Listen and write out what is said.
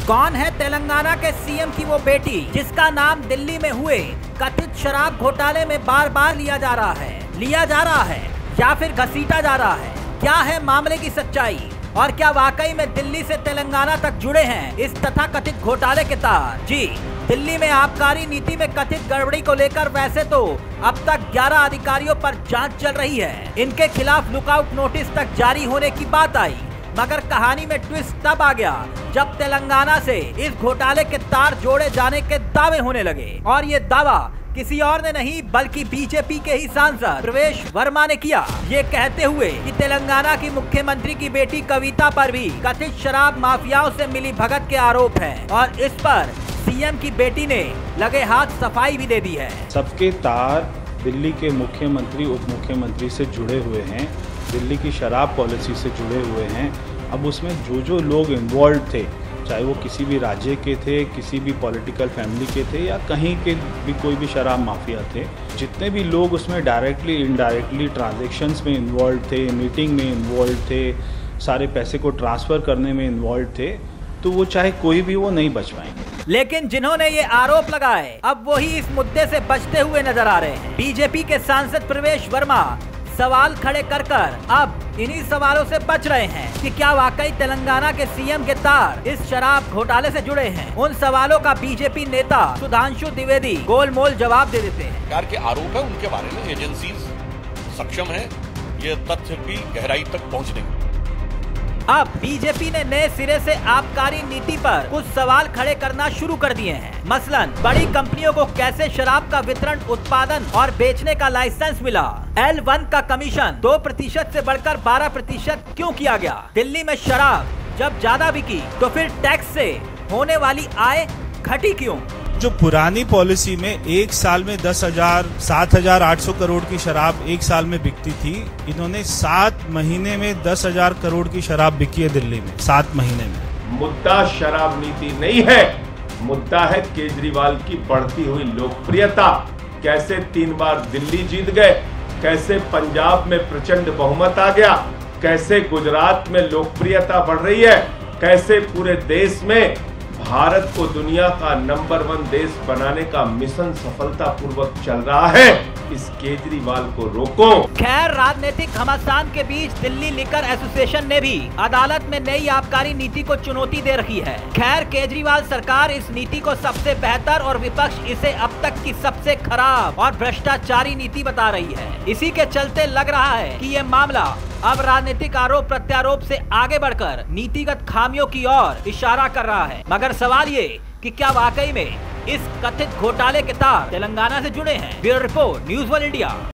कौन है तेलंगाना के सीएम की वो बेटी जिसका नाम दिल्ली में हुए कथित शराब घोटाले में बार बार लिया जा रहा है या फिर घसीटा जा रहा है? क्या है मामले की सच्चाई और क्या वाकई में दिल्ली से तेलंगाना तक जुड़े हैं इस तथाकथित घोटाले के तार? जी, दिल्ली में आबकारी नीति में कथित गड़बड़ी को लेकर वैसे तो अब तक 11 अधिकारियों पर जांच चल रही है। इनके खिलाफ लुकआउट नोटिस तक जारी होने की बात आई, मगर कहानी में ट्विस्ट तब आ गया जब तेलंगाना से इस घोटाले के तार जोड़े जाने के दावे होने लगे। और ये दावा किसी और ने नहीं बल्कि बीजेपी के ही सांसद प्रवेश वर्मा ने किया, ये कहते हुए कि तेलंगाना की मुख्यमंत्री की बेटी कविता पर भी कथित शराब माफियाओं से मिली भगत के आरोप हैं और इस पर सीएम की बेटी ने लगे हाथ सफाई भी दे दी है। सबके तार दिल्ली के मुख्यमंत्री उप मुख्यमंत्री से जुड़े हुए हैं, दिल्ली की शराब पॉलिसी से जुड़े हुए हैं। अब उसमें जो लोग इन्वॉल्व थे, चाहे वो किसी भी राज्य के थे, किसी भी पॉलिटिकल फैमिली के थे या कहीं के भी कोई भी शराब माफिया थे, जितने भी लोग उसमें डायरेक्टली इनडायरेक्टली ट्रांजैक्शंस में इन्वॉल्व थे, मीटिंग में इन्वॉल्व थे, सारे पैसे को ट्रांसफ़र करने में इन्वॉल्व थे, तो वो चाहे कोई भी वो नहीं बच पाएंगे। लेकिन जिन्होंने ये आरोप लगाए अब वही इस मुद्दे से बचते हुए नजर आ रहे हैं। बीजेपी के सांसद प्रवेश वर्मा सवाल खड़े कर अब इन्हीं सवालों से बच रहे हैं कि क्या वाकई तेलंगाना के सीएम के तार इस शराब घोटाले से जुड़े हैं। उन सवालों का बीजेपी नेता सुधांशु द्विवेदी गोलमोल जवाब दे देते हैं। सरकार के आरोप है, उनके बारे में एजेंसी सक्षम है ये तथ्य की गहराई तक पहुंचने। अब बीजेपी ने नए सिरे से आबकारी नीति पर कुछ सवाल खड़े करना शुरू कर दिए हैं। मसलन बड़ी कंपनियों को कैसे शराब का वितरण, उत्पादन और बेचने का लाइसेंस मिला? L1 का कमीशन 2% से बढ़कर 12% क्यों किया गया? दिल्ली में शराब जब ज्यादा बिकी तो फिर टैक्स से होने वाली आय घटी क्यों? जो पुरानी पॉलिसी में एक साल में 7,800 करोड़ की शराब एक साल में बिकती थी, इन्होंने 7 महीने में 10,000 करोड़ की शराब बिकी है दिल्ली में 7 महीने में। मुद्दा शराब नीति नहीं है, मुद्दा है केजरीवाल की बढ़ती हुई लोकप्रियता। कैसे 3 बार दिल्ली जीत गए, कैसे पंजाब में प्रचंड बहुमत आ गया, कैसे गुजरात में लोकप्रियता बढ़ रही है, कैसे पूरे देश में भारत को दुनिया का नंबर 1 देश बनाने का मिशन सफलतापूर्वक चल रहा है। इस केजरीवाल को रोको। खैर, राजनीतिक घमासान के बीच दिल्ली लिकर एसोसिएशन ने भी अदालत में नई आबकारी नीति को चुनौती दे रखी है। खैर, केजरीवाल सरकार इस नीति को सबसे बेहतर और विपक्ष इसे अब तक की सबसे खराब और भ्रष्टाचारी नीति बता रही है। इसी के चलते लग रहा है कि ये मामला अब राजनीतिक आरोप प्रत्यारोप से आगे बढ़कर नीतिगत खामियों की ओर इशारा कर रहा है। मगर सवाल ये कि क्या वाकई में इस कथित घोटाले के तार तेलंगाना से जुड़े हैं? Bureau report, news world India.